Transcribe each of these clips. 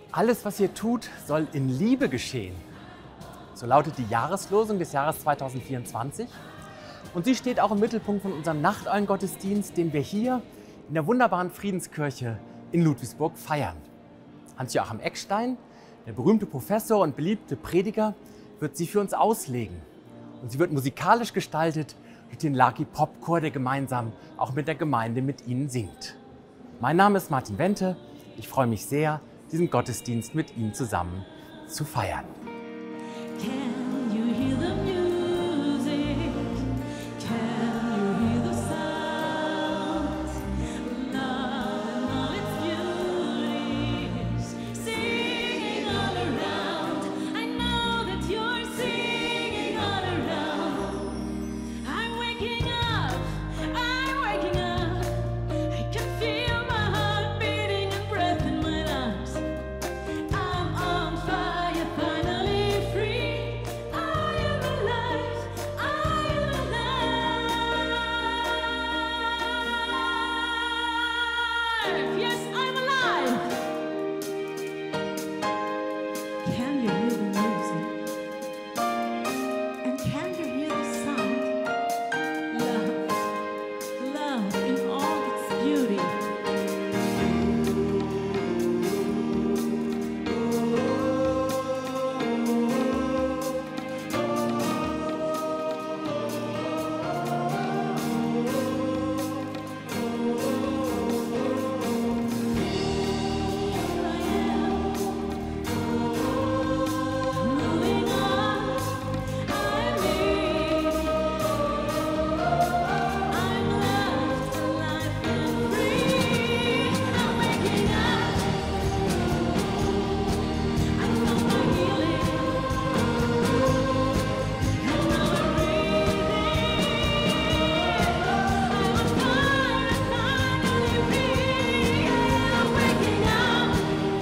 Alles, was ihr tut, soll in Liebe geschehen. So lautet die Jahreslosung des Jahres 2024. Und sie steht auch im Mittelpunkt von unserem Nachteulengottesdienst, den wir hier in der wunderbaren Friedenskirche in Ludwigsburg feiern. Hans-Joachim Eckstein, der berühmte Professor und beliebte Prediger, wird sie für uns auslegen. Und sie wird musikalisch gestaltet durch den Lucky Pop Chor, der gemeinsam auch mit der Gemeinde mit Ihnen singt. Mein Name ist Martin Wente. Ich freue mich sehr, diesen Gottesdienst mit Ihnen zusammen zu feiern. Can you hear the music? Can you hear the sound? Love and all its beauties singing all around. I know that you're singing all around. I'm waking up, I'm waking up. I can feel my heart beating and breath in my lungs. I'm on fire, finally free. I am alive, I am alive. Yes, I'm alive. Can you hear the music? And can you hear the sound? Love, love in all its beauty. Moving on, I'm me. I'm left alive and free. I'm waking up. I found my healing. And now I'm breathing. I'm on fire, finally free. I'm waking up.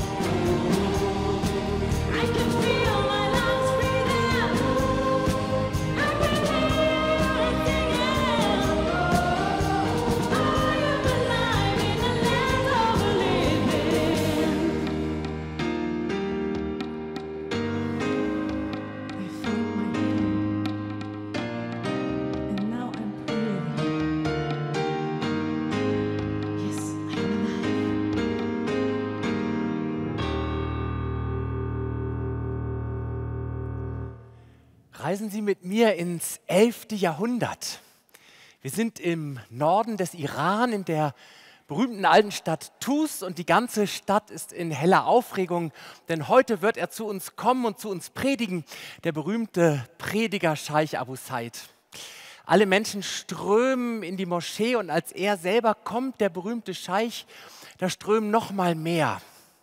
I can feel my lungs breathing. I can hear it singing. I am alive in the land of the living. I found my healing, and now I'm breathing. Yes, I'm alive. Reisen Sie mit mir ins 11. Jahrhundert. Wir sind im Norden des Iran, in der berühmten alten Stadt Tus, und die ganze Stadt ist in heller Aufregung, denn heute wird er zu uns kommen und zu uns predigen, der berühmte Prediger Scheich Abu Said. Alle Menschen strömen in die Moschee, und als er selber kommt, der berühmte Scheich, da strömen noch mal mehr.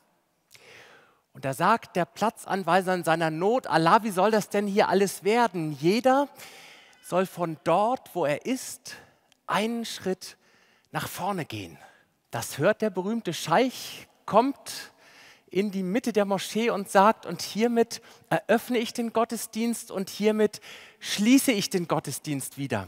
Und da sagt der Platzanweiser in seiner Not: Allah, wie soll das denn hier alles werden? Jeder soll von dort, wo er ist, einen Schritt nach vorne gehen. Das hört der berühmte Scheich, kommt in die Mitte der Moschee und sagt: Und hiermit eröffne ich den Gottesdienst und hiermit schließe ich den Gottesdienst wieder.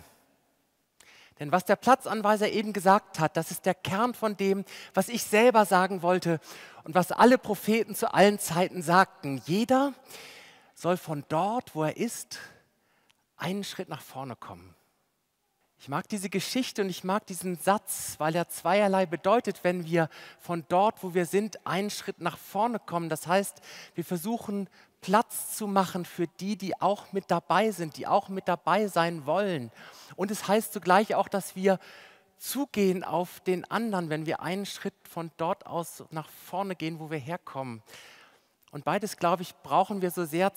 Denn was der Platzanweiser eben gesagt hat, das ist der Kern von dem, was ich selber sagen wollte und was alle Propheten zu allen Zeiten sagten. Jeder soll von dort, wo er ist, einen Schritt nach vorne kommen. Ich mag diese Geschichte und ich mag diesen Satz, weil er zweierlei bedeutet, wenn wir von dort, wo wir sind, einen Schritt nach vorne kommen. Das heißt, wir versuchen Platz zu machen für die, die auch mit dabei sind, die auch mit dabei sein wollen. Und es heißt zugleich auch, dass wir zugehen auf den anderen, wenn wir einen Schritt von dort aus nach vorne gehen, wo wir herkommen. Und beides, glaube ich, brauchen wir so sehr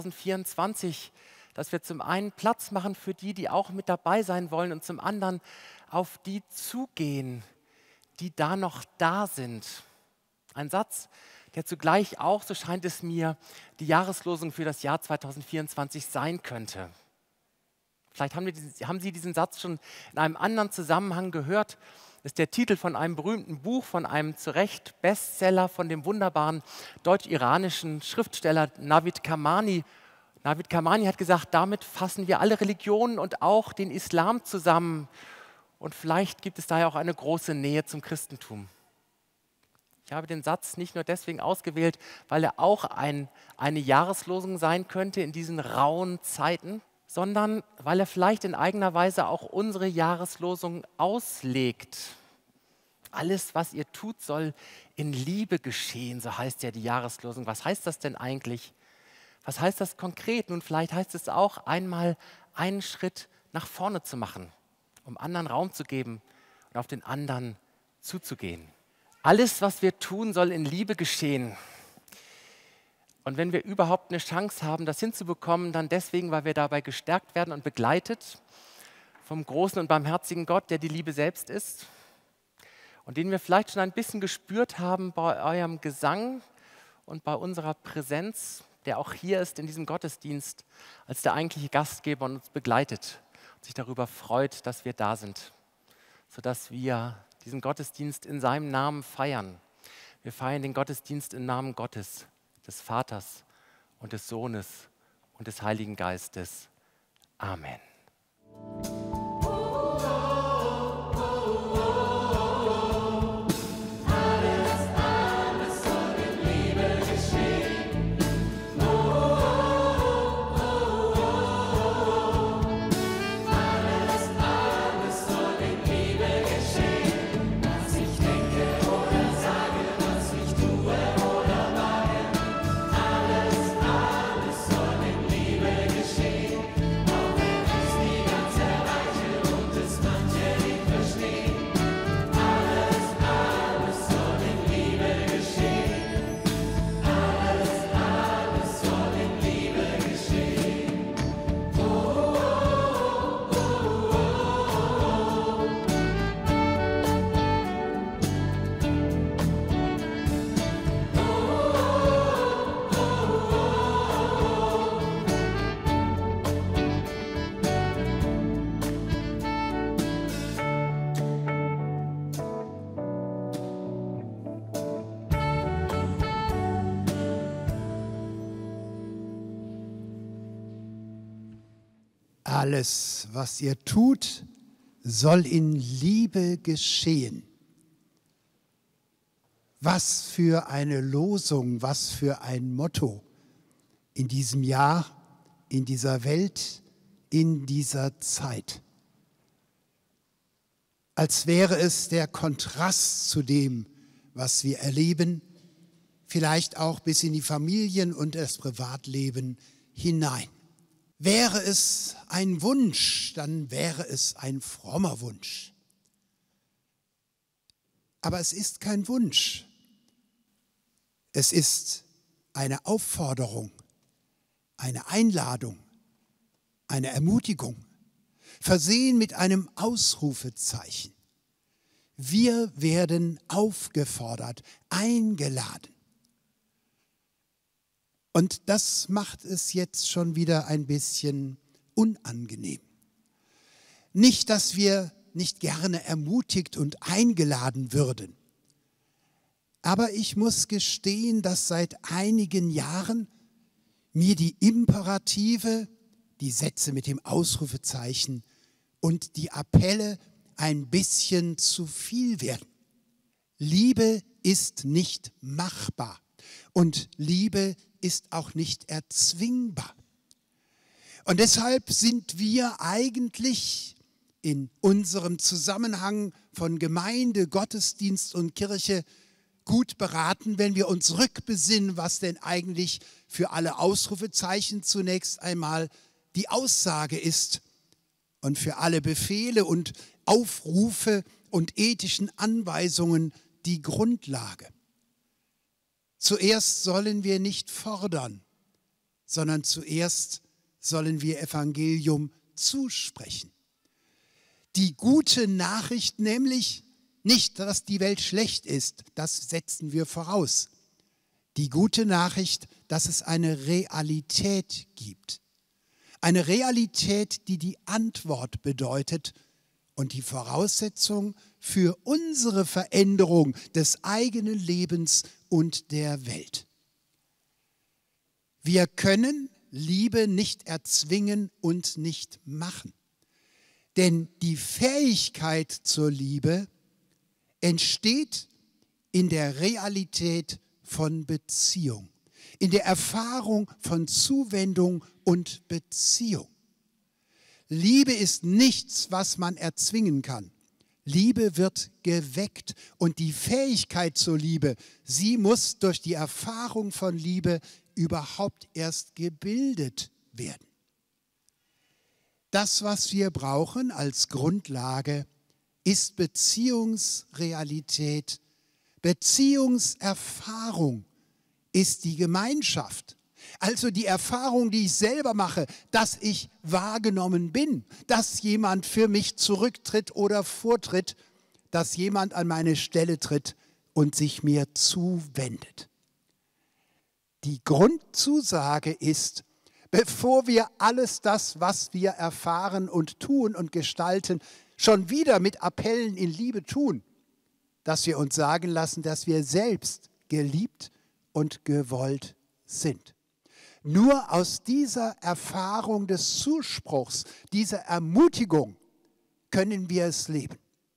2024, dass wir zum einen Platz machen für die, die auch mit dabei sein wollen, und zum anderen auf die zugehen, die da noch da sind. Ein Satz, der zugleich auch, so scheint es mir, die Jahreslosung für das Jahr 2024 sein könnte. Vielleicht haben Sie diesen Satz schon in einem anderen Zusammenhang gehört. Das ist der Titel von einem berühmten Buch, von einem zu Recht Bestseller, von dem wunderbaren deutsch-iranischen Schriftsteller Navid Kamani. Navid Kamani hat gesagt, damit fassen wir alle Religionen und auch den Islam zusammen. Und vielleicht gibt es daher auch eine große Nähe zum Christentum. Ich Ich habe den Satz nicht nur deswegen ausgewählt, weil er auch eine Jahreslosung sein könnte in diesen rauen Zeiten, sondern weil er vielleicht in eigener Weise auch unsere Jahreslosung auslegt. Alles, was ihr tut, soll in Liebe geschehen, so heißt ja die Jahreslosung. Was heißt das denn eigentlich? Was heißt das konkret? Nun, vielleicht heißt es auch, einmal einen Schritt nach vorne zu machen, um anderen Raum zu geben und auf den anderen zuzugehen. Alles, was wir tun, soll in Liebe geschehen. Und wenn wir überhaupt eine Chance haben, das hinzubekommen, dann deswegen, weil wir dabei gestärkt werden und begleitet vom großen und barmherzigen Gott, der die Liebe selbst ist und den wir vielleicht schon ein bisschen gespürt haben bei eurem Gesang und bei unserer Präsenz, der auch hier ist in diesem Gottesdienst als der eigentliche Gastgeber und uns begleitet und sich darüber freut, dass wir da sind, sodass wir diesen Gottesdienst in seinem Namen feiern. Wir feiern den Gottesdienst im Namen Gottes, des Vaters und des Sohnes und des Heiligen Geistes. Amen. Alles, was ihr tut, soll in Liebe geschehen. Was für eine Losung, was für ein Motto in diesem Jahr, in dieser Welt, in dieser Zeit. Als wäre es der Kontrast zu dem, was wir erleben, vielleicht auch bis in die Familien und das Privatleben hinein. Wäre es ein Wunsch, dann wäre es ein frommer Wunsch. Aber es ist kein Wunsch. Es ist eine Aufforderung, eine Einladung, eine Ermutigung, versehen mit einem Ausrufezeichen. Wir werden aufgefordert, eingeladen. Und das macht es jetzt schon wieder ein bisschen unangenehm. Nicht, dass wir nicht gerne ermutigt und eingeladen würden. Aber ich muss gestehen, dass seit einigen Jahren mir die Imperative, die Sätze mit dem Ausrufezeichen und die Appelle ein bisschen zu viel werden. Liebe ist nicht machbar und Liebe ist auch nicht erzwingbar. Und deshalb sind wir eigentlich in unserem Zusammenhang von Gemeinde, Gottesdienst und Kirche gut beraten, wenn wir uns rückbesinnen, was denn eigentlich für alle Ausrufezeichen zunächst einmal die Aussage ist und für alle Befehle und Aufrufe und ethischen Anweisungen die Grundlage. Zuerst sollen wir nicht fordern, sondern zuerst sollen wir Evangelium zusprechen. Die gute Nachricht nämlich, nicht, dass die Welt schlecht ist, das setzen wir voraus. Die gute Nachricht, dass es eine Realität gibt. Eine Realität, die die Antwort bedeutet und die Voraussetzung für unsere Veränderung des eigenen Lebens und der Welt. Wir können Liebe nicht erzwingen und nicht machen. Denn die Fähigkeit zur Liebe entsteht in der Realität von Beziehung, in der Erfahrung von Zuwendung und Beziehung. Liebe ist nichts, was man erzwingen kann. Liebe wird geweckt und die Fähigkeit zur Liebe, sie muss durch die Erfahrung von Liebe überhaupt erst gebildet werden. Das, was wir brauchen als Grundlage, ist Beziehungsrealität. Beziehungserfahrung ist die Gemeinschaft. Also die Erfahrung, die ich selber mache, dass ich wahrgenommen bin, dass jemand für mich zurücktritt oder vortritt, dass jemand an meine Stelle tritt und sich mir zuwendet. Die Grundzusage ist, bevor wir alles das, was wir erfahren und tun und gestalten, schon wieder mit Appellen in Liebe tun, dass wir uns sagen lassen, dass wir selbst geliebt und gewollt sind. Nur aus dieser Erfahrung des Zuspruchs, dieser Ermutigung können wir es leben.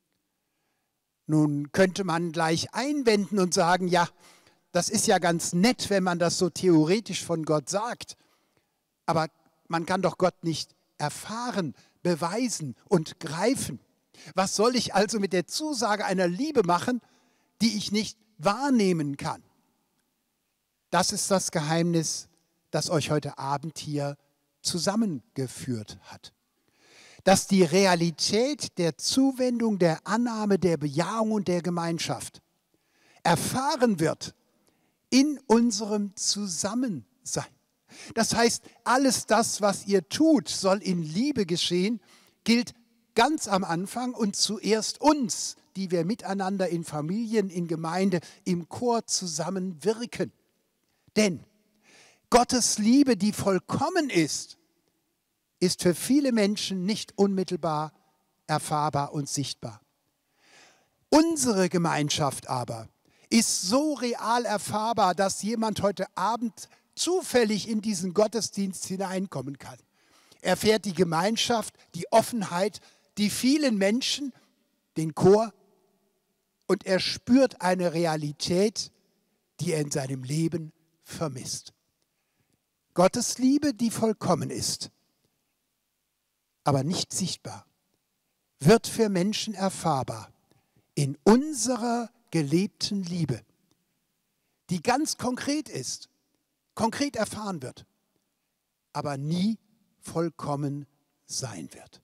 Nun könnte man gleich einwenden und sagen, ja, das ist ja ganz nett, wenn man das so theoretisch von Gott sagt, aber man kann doch Gott nicht erfahren, beweisen und greifen. Was soll ich also mit der Zusage einer Liebe machen, die ich nicht wahrnehmen kann? Das ist das Geheimnis, das euch heute Abend hier zusammengeführt hat. Dass die Realität der Zuwendung, der Annahme, der Bejahung und der Gemeinschaft erfahren wird in unserem Zusammensein. Das heißt, alles das, was ihr tut, soll in Liebe geschehen, gilt ganz am Anfang und zuerst uns, die wir miteinander in Familien, in Gemeinde, im Chor zusammenwirken. Denn Gottes Liebe, die vollkommen ist für viele Menschen nicht unmittelbar erfahrbar und sichtbar. Unsere Gemeinschaft aber ist so real erfahrbar, dass jemand heute Abend zufällig in diesen Gottesdienst hineinkommen kann. Er erfährt die Gemeinschaft, die Offenheit, die vielen Menschen, den Chor, und er spürt eine Realität, die er in seinem Leben vermisst. Gottes Liebe, die vollkommen ist, aber nicht sichtbar, wird für Menschen erfahrbar in unserer gelebten Liebe, die ganz konkret ist, konkret erfahren wird, aber nie vollkommen sein wird.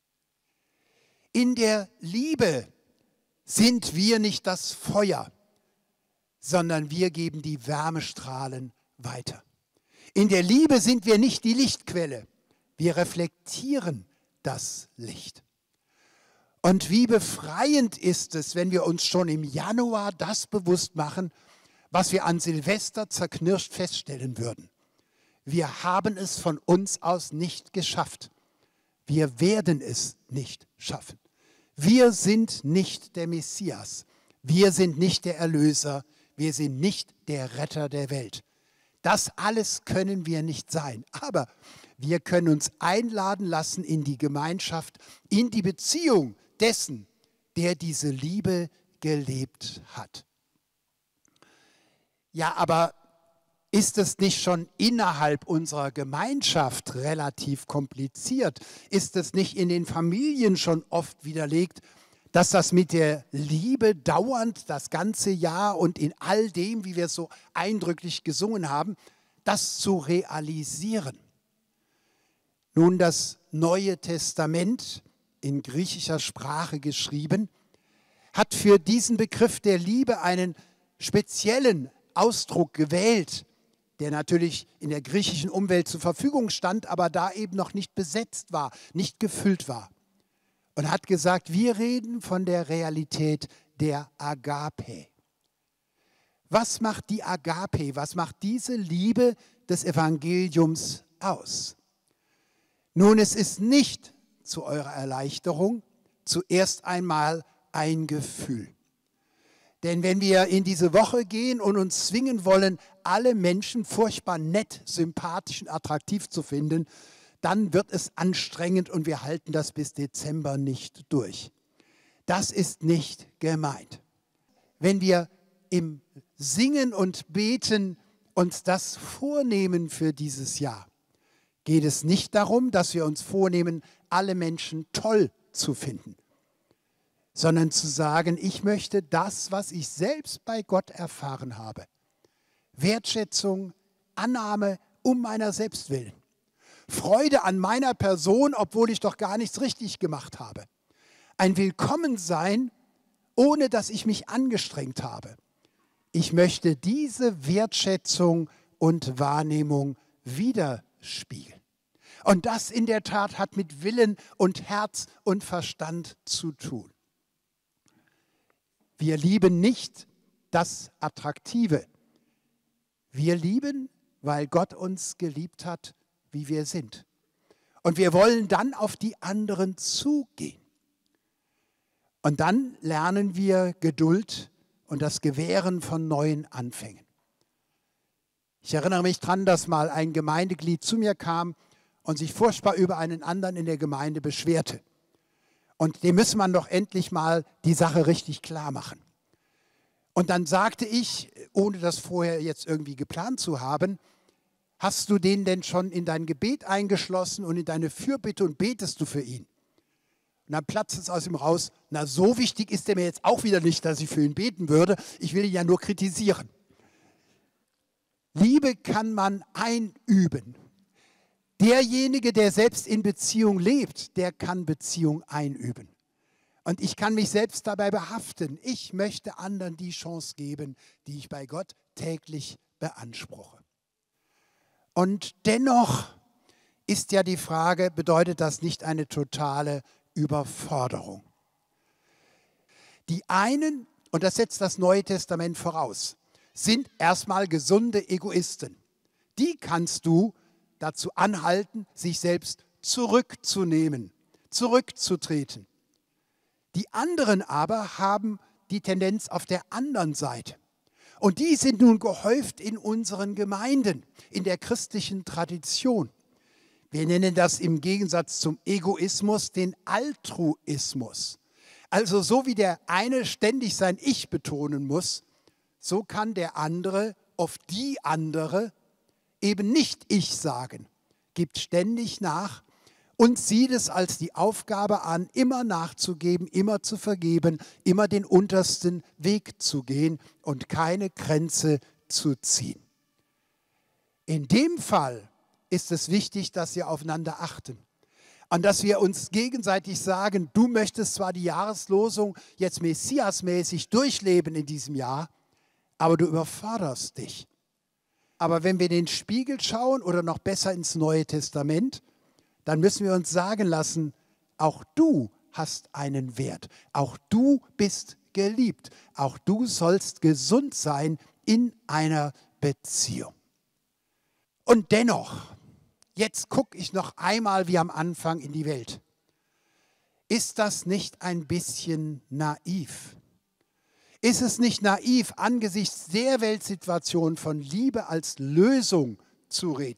In der Liebe sind wir nicht das Feuer, sondern wir geben die Wärmestrahlen weiter. In der Liebe sind wir nicht die Lichtquelle, wir reflektieren das Licht. Und wie befreiend ist es, wenn wir uns schon im Januar das bewusst machen, was wir an Silvester zerknirscht feststellen würden. Wir haben es von uns aus nicht geschafft. Wir werden es nicht schaffen. Wir sind nicht der Messias. Wir sind nicht der Erlöser. Wir sind nicht der Retter der Welt. Das alles können wir nicht sein. Aber wir können uns einladen lassen in die Gemeinschaft, in die Beziehung dessen, der diese Liebe gelebt hat. Ja, aber ist es nicht schon innerhalb unserer Gemeinschaft relativ kompliziert? Ist es nicht in den Familien schon oft widerlegt, dass das mit der Liebe dauernd das ganze Jahr und in all dem, wie wir es so eindrücklich gesungen haben, das zu realisieren? Nun, das Neue Testament, in griechischer Sprache geschrieben, hat für diesen Begriff der Liebe einen speziellen Ausdruck gewählt, der natürlich in der griechischen Umwelt zur Verfügung stand, aber da eben noch nicht besetzt war, nicht gefüllt war. Und hat gesagt, wir reden von der Realität der Agape. Was macht die Agape, was macht diese Liebe des Evangeliums aus? Nun, es ist nicht zu eurer Erleichterung zuerst einmal ein Gefühl. Denn wenn wir in diese Woche gehen und uns zwingen wollen, alle Menschen furchtbar nett, sympathisch und attraktiv zu finden, dann wird es anstrengend und wir halten das bis Dezember nicht durch. Das ist nicht gemeint. Wenn wir im Singen und Beten uns das vornehmen für dieses Jahr, geht es nicht darum, dass wir uns vornehmen, alle Menschen toll zu finden, sondern zu sagen, ich möchte das, was ich selbst bei Gott erfahren habe, Wertschätzung, Annahme um meiner selbst willen, Freude an meiner Person, obwohl ich doch gar nichts richtig gemacht habe, ein Willkommensein, ohne dass ich mich angestrengt habe. Ich möchte diese Wertschätzung und Wahrnehmung widerspiegeln. Und das in der Tat hat mit Willen und Herz und Verstand zu tun. Wir lieben nicht das Attraktive. Wir lieben, weil Gott uns geliebt hat, wie wir sind. Und wir wollen dann auf die anderen zugehen. Und dann lernen wir Geduld und das Gewähren von neuen Anfängen. Ich erinnere mich daran, dass mal ein Gemeindeglied zu mir kam und sich furchtbar über einen anderen in der Gemeinde beschwerte. Und dem müsse man doch endlich mal die Sache richtig klar machen. Und dann sagte ich, ohne das vorher jetzt irgendwie geplant zu haben, hast du den denn schon in dein Gebet eingeschlossen und in deine Fürbitte und betest du für ihn? Und dann platzt es aus ihm raus, na so wichtig ist er mir jetzt auch wieder nicht, dass ich für ihn beten würde, ich will ihn ja nur kritisieren. Liebe kann man einüben. Derjenige, der selbst in Beziehung lebt, der kann Beziehung einüben. Und ich kann mich selbst dabei behaften. Ich möchte anderen die Chance geben, die ich bei Gott täglich beanspruche. Und dennoch ist ja die Frage, bedeutet das nicht eine totale Überforderung? Die einen, und das setzt das Neue Testament voraus, sind erstmal gesunde Egoisten. Die kannst du dazu anhalten, sich selbst zurückzunehmen, zurückzutreten. Die anderen aber haben die Tendenz auf der anderen Seite. Und die sind nun gehäuft in unseren Gemeinden, in der christlichen Tradition. Wir nennen das im Gegensatz zum Egoismus den Altruismus. Also so wie der eine ständig sein Ich betonen muss, so kann der andere auf die andere eben nicht Ich sagen, gibt ständig nach und sieht es als die Aufgabe an, immer nachzugeben, immer zu vergeben, immer den untersten Weg zu gehen und keine Grenze zu ziehen. In dem Fall ist es wichtig, dass wir aufeinander achten und dass wir uns gegenseitig sagen, du möchtest zwar die Jahreslosung jetzt messiasmäßig durchleben in diesem Jahr, aber du überforderst dich. Aber wenn wir in den Spiegel schauen oder noch besser ins Neue Testament, dann müssen wir uns sagen lassen, auch du hast einen Wert, auch du bist geliebt, auch du sollst gesund sein in einer Beziehung. Und dennoch, jetzt gucke ich noch einmal wie am Anfang in die Welt. Ist das nicht ein bisschen naiv? Ist es nicht naiv, angesichts der Weltsituation von Liebe als Lösung zu reden?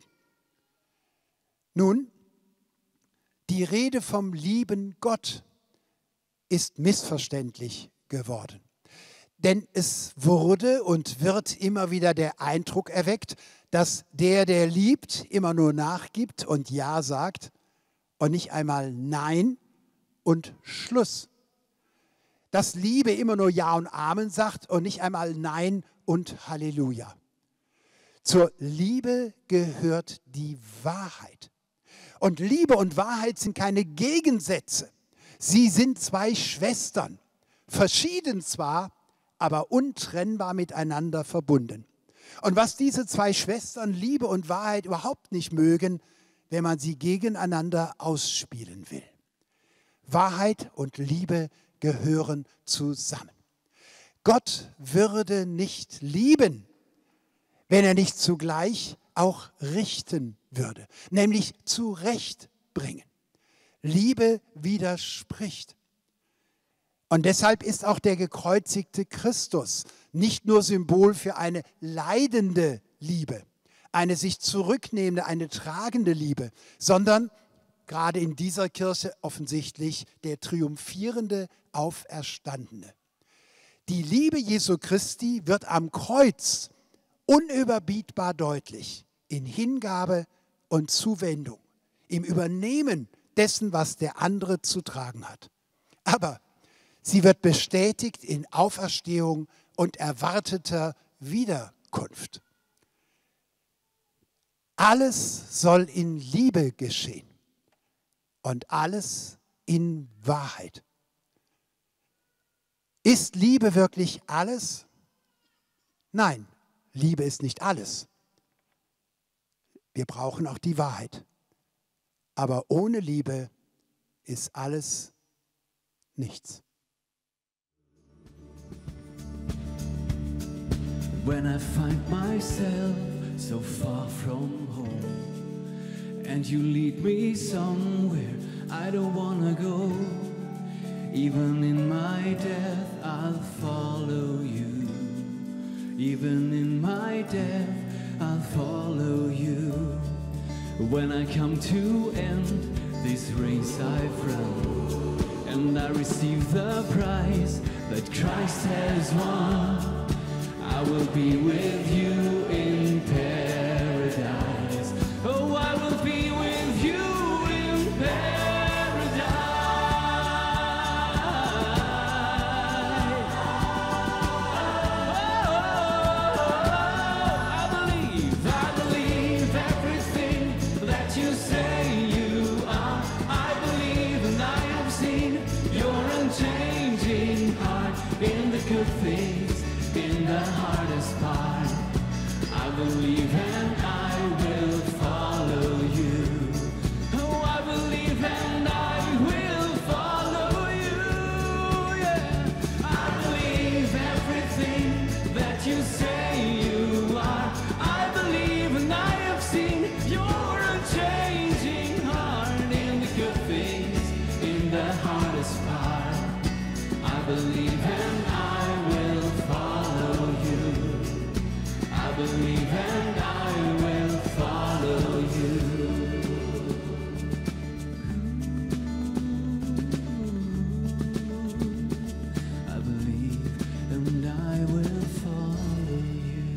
Nun, die Rede vom lieben Gott ist missverständlich geworden. Denn es wurde und wird immer wieder der Eindruck erweckt, dass der liebt, immer nur nachgibt und Ja sagt und nicht einmal Nein und Schluss. Dass Liebe immer nur Ja und Amen sagt und nicht einmal Nein und Halleluja. Zur Liebe gehört die Wahrheit. Und Liebe und Wahrheit sind keine Gegensätze. Sie sind zwei Schwestern, verschieden zwar, aber untrennbar miteinander verbunden. Und was diese zwei Schwestern, Liebe und Wahrheit, überhaupt nicht mögen, wenn man sie gegeneinander ausspielen will. Wahrheit und Liebe gehören zusammen. Gott würde nicht lieben, wenn er nicht zugleich auch richten würde, nämlich zurechtbringen. Liebe widerspricht. Und deshalb ist auch der gekreuzigte Christus nicht nur Symbol für eine leidende Liebe, eine sich zurücknehmende, eine tragende Liebe, sondern gerade in dieser Kirche offensichtlich der triumphierende Auferstandene. Die Liebe Jesu Christi wird am Kreuz unüberbietbar deutlich in Hingabe und Zuwendung, im Übernehmen dessen, was der andere zu tragen hat. Aber sie wird bestätigt in Auferstehung und erwarteter Wiederkunft. Alles soll in Liebe geschehen und alles in Wahrheit. Ist Liebe wirklich alles? Nein, Liebe ist nicht alles. Wir brauchen auch die Wahrheit. Aber ohne Liebe ist alles nichts. When I find myself so far from home and you lead me somewhere I don't wanna go, even in my death I'll follow you. Even in my death I'll follow you. When I come to end this race I've run and I receive the prize that Christ has won, I will be with you in paradise. Oh, I will be with you in paradise. Oh, I believe everything that you say you are. I believe and I have seen your unchanging heart in the good things, in the hardest part. I believe and I will follow you. Oh, I believe and I will follow you. Yeah, I believe everything that you say you are. I believe and I have seen your unchanging heart in the good things, in the hardest part. I believe and I will follow you. I believe and I will follow you. I believe and I will follow you.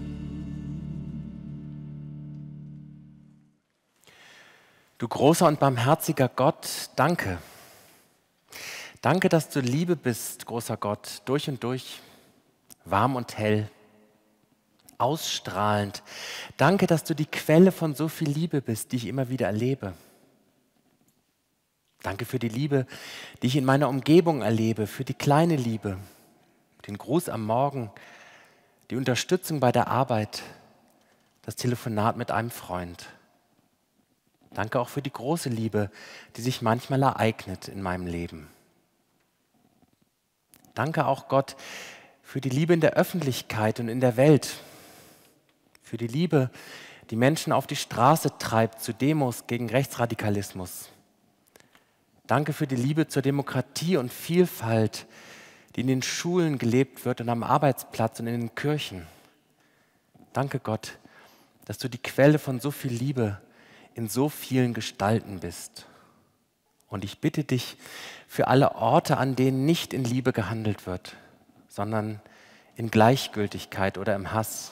Du großer und barmherziger Gott, danke. Danke, dass du Liebe bist, großer Gott, durch und durch, warm und hell, ausstrahlend. Danke, dass du die Quelle von so viel Liebe bist, die ich immer wieder erlebe. Danke für die Liebe, die ich in meiner Umgebung erlebe, für die kleine Liebe, den Gruß am Morgen, die Unterstützung bei der Arbeit, das Telefonat mit einem Freund. Danke auch für die große Liebe, die sich manchmal ereignet in meinem Leben. Danke auch, Gott, für die Liebe in der Öffentlichkeit und in der Welt, für die Liebe, die Menschen auf die Straße treibt zu Demos gegen Rechtsradikalismus. Danke für die Liebe zur Demokratie und Vielfalt, die in den Schulen gelebt wird und am Arbeitsplatz und in den Kirchen. Danke, Gott, dass du die Quelle von so viel Liebe in so vielen Gestalten bist. Und ich bitte dich für alle Orte, an denen nicht in Liebe gehandelt wird, sondern in Gleichgültigkeit oder im Hass.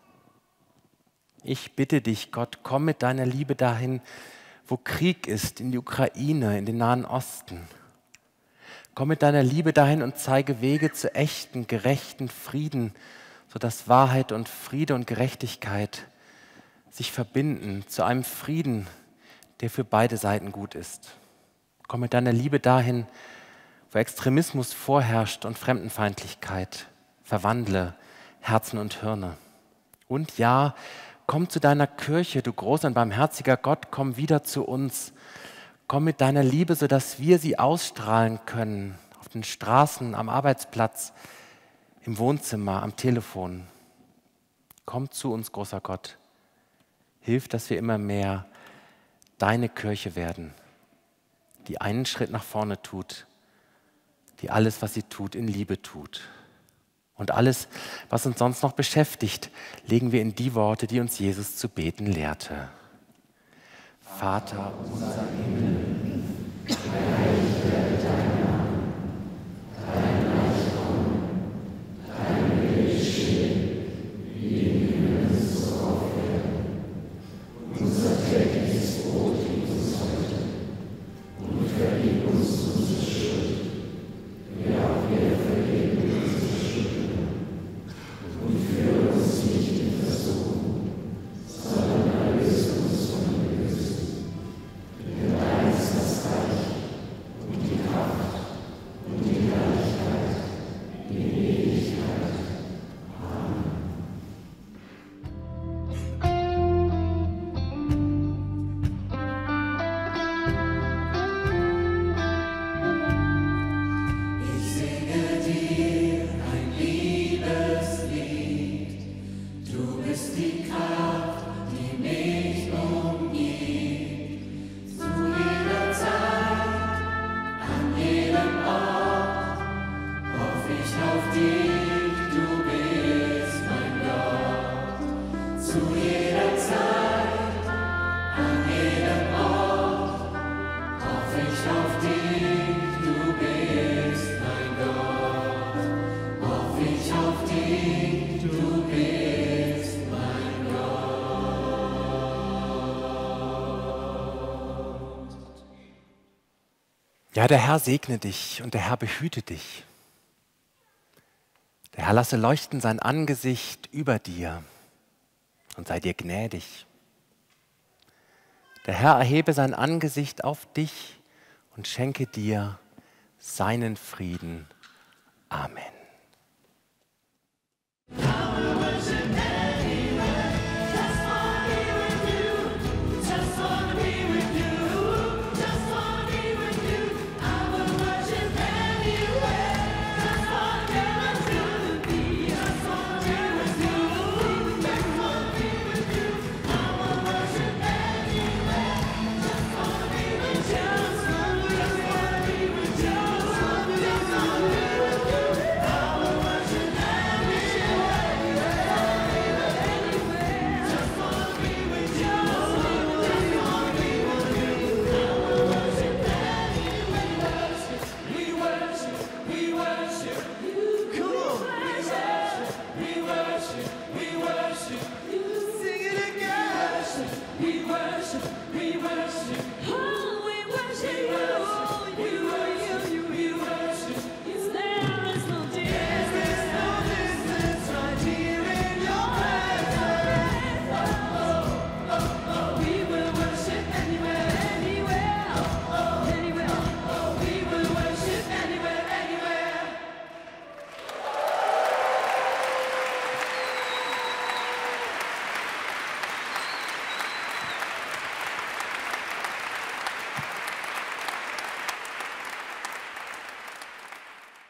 Ich bitte dich, Gott, komm mit deiner Liebe dahin, wo Krieg ist, in die Ukraine, in den Nahen Osten. Komm mit deiner Liebe dahin und zeige Wege zu echten, gerechten Frieden, sodass Wahrheit und Friede und Gerechtigkeit sich verbinden zu einem Frieden, der für beide Seiten gut ist. Komm mit deiner Liebe dahin, wo Extremismus vorherrscht und Fremdenfeindlichkeit. Verwandle Herzen und Hirne. Und ja, komm zu deiner Kirche, du großer und barmherziger Gott, komm wieder zu uns. Komm mit deiner Liebe, sodass wir sie ausstrahlen können, auf den Straßen, am Arbeitsplatz, im Wohnzimmer, am Telefon. Komm zu uns, großer Gott. Hilf, dass wir immer mehr deine Kirche werden, die einen Schritt nach vorne tut, die alles, was sie tut, in Liebe tut. Und alles, was uns sonst noch beschäftigt, legen wir in die Worte, die uns Jesus zu beten lehrte. Vater unser im Himmel, geheiligt werde dein Name, dein Reich komme, Ja, der Herr segne dich und der Herr behüte dich. Der Herr lasse leuchten sein Angesicht über dir und sei dir gnädig. Der Herr erhebe sein Angesicht auf dich und schenke dir seinen Frieden. Amen.